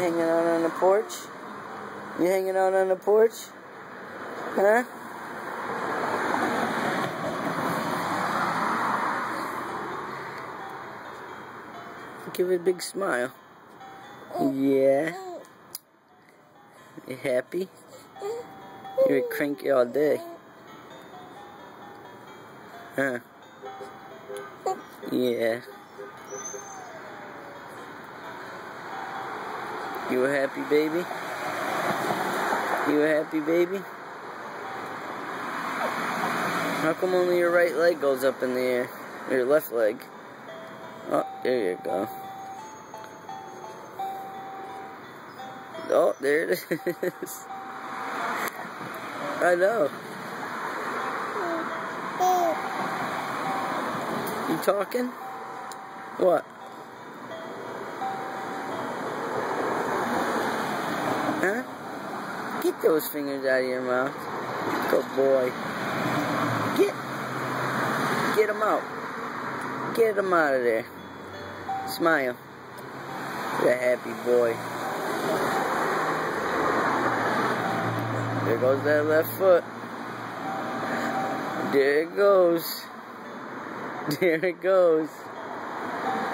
hanging out on the porch? You hanging out on the porch? Huh? Give it a big smile. Yeah. You happy? You're cranky all day. Huh? Yeah. You a happy baby? You a happy baby? How come only your right leg goes up in the air? Or your left leg? Oh, there you go. Oh, there it is. I know. You talking? What? Huh? Get those fingers out of your mouth. Good boy. Get them out. Get them out of there. Smile. You're a happy boy. There goes that left foot. There it goes. There it goes.